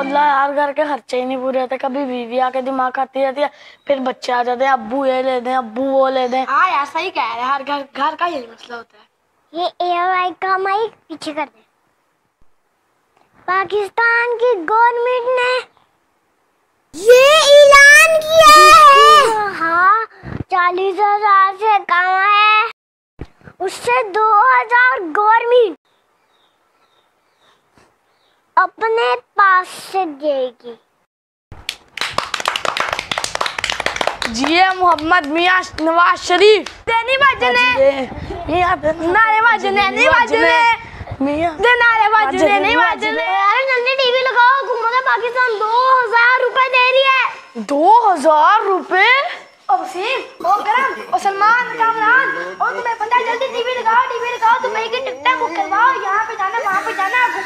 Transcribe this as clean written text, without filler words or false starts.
अल्लाह यार, घर के खर्चे ही नहीं पूरे होते। कभी बीवी आके दिमाग खाती रहती है, फिर बच्चे आ जाते हैं, अब्बू ये ले दें, अब्बू वो ले दें। हाँ यार सही कह रहे हैं, हर घर का यही मसला होता है। ये AI का माइक पीछे कर दे। पाकिस्तान की गवर्नमेंट ने ये ऐलान किया है, हाँ 40,000 से कम है, उससे 2,000 गवर्नमेंट अपने पास से देगी। जिए मोहम्मद मियां नवाज शरीफ। देनी बजने नारे बजने नहीं बजने मियां दे नारे बजने नहीं बजने। अरे जल्दी टीवी लगाओ, घूमोगे पाकिस्तान 2,000 रुपए दे रही है। 2,000 रुपए? ओ वसीम, ओ करम, ओ सलमान, कामरान, ओ तुम्हें पता है, जल्दी टीवी लगाओ, तुम एक टिकट बुक करवाओ, यहाँ पे जाना वहाँ पे जाना,